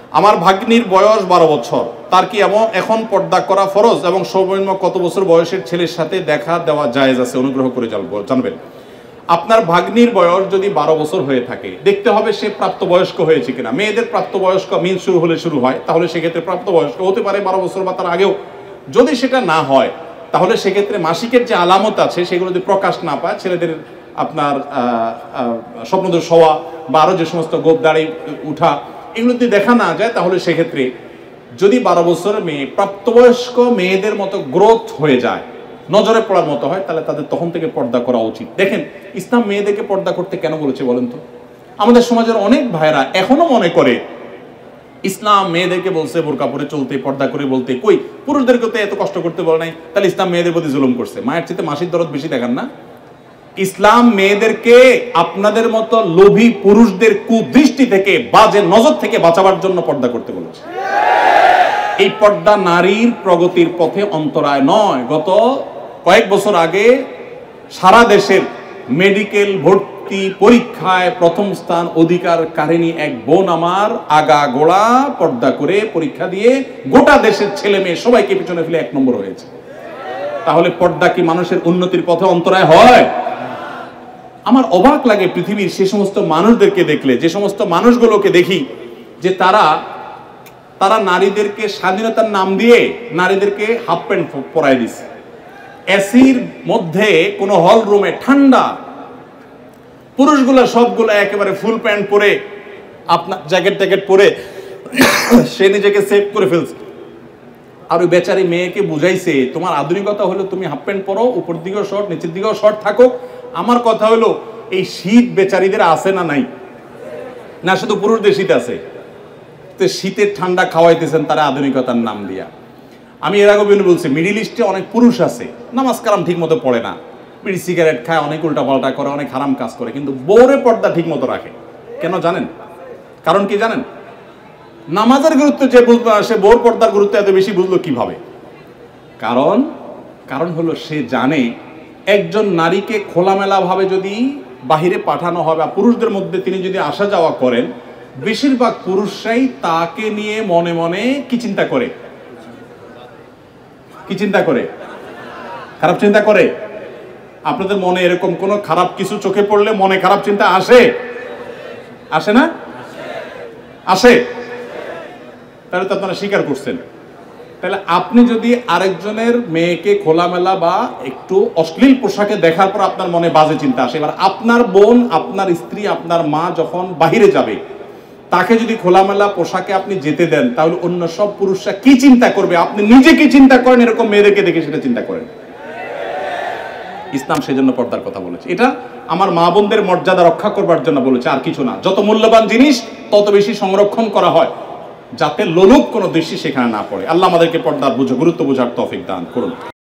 আমার ভাগ্নির বয়স 12 বছর, তার কি এখন পর্দা করা ফরজ এবং সর্বনিম্ন কত বছর বয়সের ছেলের সাথে দেখা দেওয়া জায়েজ আছে? অনুগ্রহ করে জানবেন। আপনার ভাগ্নির বয়স যদি 12 বছর হয়ে থাকে, দেখতে হবে সে প্রাপ্তবয়স্ক হয়েছে কিনা। মেয়েদের প্রাপ্তবয়স্ক মিন শুরু হলে শুরু হয়, তাহলে সেক্ষেত্রে প্রাপ্তবয়স্ক হতে পারে 12 বছর বা তার আগেও। যদি সেটা না হয়, তাহলে সেক্ষেত্রে মাসিকের যে আলামত আছে সেগুলো যদি প্রকাশ না পায়, ছেলেদের আপনার স্বপ্নদোষ হওয়া বা আরও যে সমস্ত গোপ দাড়ি উঠা, এগুলো যদি দেখা না যায়, তাহলে সেক্ষেত্রে যদি 12 বছরের মেয়ে প্রাপ্তবয়স্ক মেয়েদের মতো গ্রোথ হয়ে যায়, নজরে পড়ার মতো হয়, তাহলে তাদের তখন থেকে পর্দা করা উচিত। দেখেন, ইসলাম মেয়েদেরকে পর্দা করতে কেন বলেছে বলেন তো? আমাদের সমাজের অনেক ভাইরা এখনো মনে করে ইসলাম মেয়েদেরকে বলছে বোরকা পরে চলতে, পর্দা করে বলতে, কই পুরুষদেরকে তো এত কষ্ট করতে বলে নাই, তাহলে ইসলাম মেয়েদের প্রতি জুলুম করছে। মায়ের চেয়ে মাসির দরদ বেশি দেখান না? ইসলাম মেয়েদেরকে আপনাদের মতো লোভী পুরুষদের কুদৃষ্টি থেকে, বাজে নজর থেকে বাঁচাবার জন্য পর্দা করতে বলেছে। এই পর্দা নারীর প্রগতির পথে অন্তরায় নয়। গত কয়েক বছর আগে সারা দেশের মেডিকেল ভর্তি পরীক্ষায় প্রথম স্থান অধিকারকারিণী এক বোন আমার আগা গোড়া পর্দা করে পরীক্ষা দিয়ে গোটা দেশের ছেলে মেয়ে সবাইকে পিছনে ফেলে 1 নম্বর হয়েছে। তাহলে পর্দা কি মানুষের উন্নতির পথে অন্তরায় হয়? আমার অবাক লাগে পৃথিবীর সে সমস্ত মানুষদেরকে দেখলে, যে সমস্ত মানুষগুলোকে দেখি যে তারা নারীদেরকে স্বাধীনতার নাম দিয়ে নারীদেরকে হাফ প্যান্ট পরাই দিছে। এসির মধ্যে কোনো হল রুমে ঠান্ডা, পুরুষগুলো সবগুলো একেবারে ফুল প্যান্ট পরে, আপনার জ্যাকেট ট্যাকেট পরে সে নিজেকে সেভ করে ফেলছে। আর ওই বেচারি মেয়েকে বুঝাইছে, তোমার আধুনিকতা হলো তুমি হাফ প্যান্ট পরো, উপর দিকেও শর্ট, নিচের দিকেও শর্ট থাকো। আমার কথা হলো, এই শীত বেচারিদের আছে না নাই? না শুধু পুরুষদের শীত আছে? তো শীতের ঠান্ডা খাওয়াইতেছেন তারা আধুনিকতার নাম দিয়া। আমি এর আগে বলছি, মিডিল ইস্টে অনেক পুরুষ আছে নামাজ কালাম ঠিক মতো পড়ে না, বিড়ি সিগারেট খায়, অনেক উল্টাপাল্টা করে, অনেক হারাম কাজ করে, কিন্তু বউরে পর্দা ঠিক মতো রাখে। কেন জানেন? কারণ কি জানেন? নামাজের গুরুত্ব যে বুঝলো না, সে বউর পর্দার গুরুত্ব এত বেশি বুঝলো কিভাবে? কারণ হলো সে জানে একজন নারীকে খোলামেলা ভাবে যদি বাহিরে পাঠানো হয় বা পুরুষদের মধ্যে তিনি যদি আসা যাওয়া করেন, বেশিরভাগ পুরুষরাই তাকে নিয়ে মনে মনে কি চিন্তা করে? কি চিন্তা করে? খারাপ চিন্তা করে। আপনাদের মনে এরকম কোন খারাপ কিছু চোখে পড়লে মনে খারাপ চিন্তা আসে? আসে না? আসে। তাহলে তো আপনারা স্বীকার করছেন। তাহলে আপনি যদি আরেকজনের মেয়েকে খোলামেলা বা একটু অশ্লীল পোশাকে দেখার পর আপনার মনে বাজে চিন্তা আসে, এবার আপনার বোন, আপনার স্ত্রী, আপনার মা যখন বাহিরে যাবে, তাকে যদি খোলামেলা পোশাকে আপনি যেতে দেন, তাহলে অন্য সব পুরুষরা কি চিন্তা করবে? আপনি নিজে কি চিন্তা করেন? এরকম মেয়েদেরকে দেখে সেটা চিন্তা করেন। ইসলাম সেজন্য পর্দার কথা বলেছে। এটা আমার মা বোনদের মর্যাদা রক্ষা করবার জন্য বলেছে, আর কিছু না। যত মূল্যবান জিনিস তত বেশি সংরক্ষণ করা হয়, যাতে লোলুপ কোনো দৃষ্টি সেখানে না পড়ে। আল্লাহ আমাদেরকে পর্দার গুরুত্ব বোঝার তৌফিক দান করুন।